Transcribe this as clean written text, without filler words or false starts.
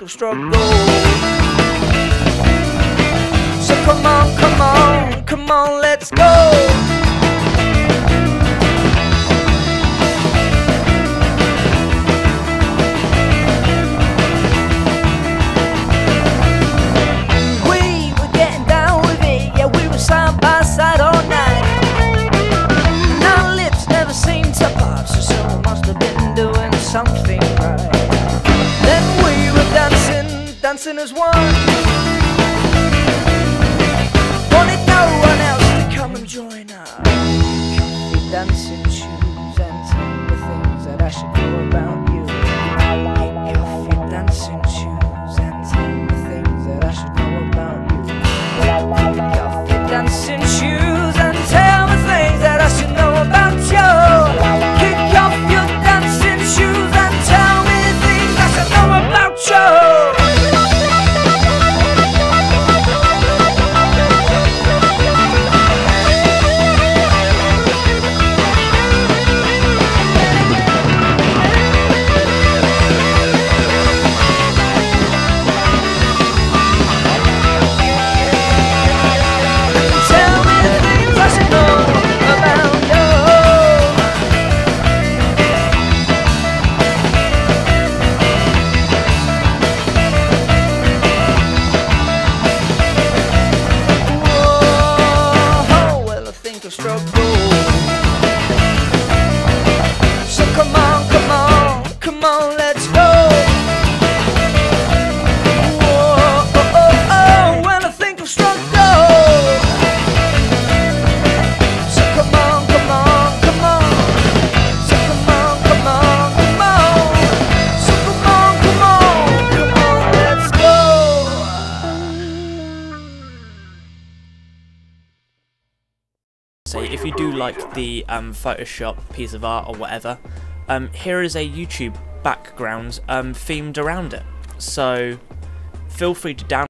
of struggle. So come on, come on, come on, let's go. We were getting down with it, yeah, we were side by side all night. And our lips never seemed to part, so someone must have been doing something right. Then we were dancing, dancing as one. Wanted no one else to come and join us. Comfy dancing shoes and tell me things that I should know about you. Comfy dancing shoes and tell me things that I should know about you. Comfy dancing shoes and tell me things that I should know about you. Kick off your dancing shoes and tell me things I should know about you. Struggle. So come on, come on, come on, let's go. Whoa, oh, oh, oh, when I think of struggle. So come on, come on, come on. So come on, come on, come on. So come on, come on, come on, let's go. So if you do like the Photoshop piece of art or whatever, here is a YouTube background themed around it. So feel free to download